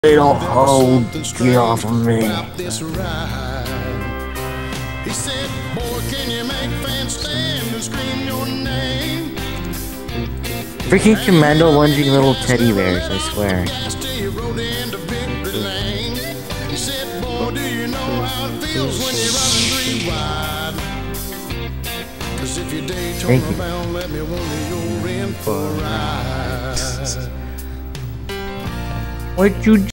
little hoe, get off of me. He said, boy, can you make fans stand and scream your name? Freaking commando lunging little teddy bears, I swear. He rode into Victory Lane. He said, boy, do you know how it feels when you're running 3 wide? Cause if you're Daytona bound, let me wonder you're in for a ride. What you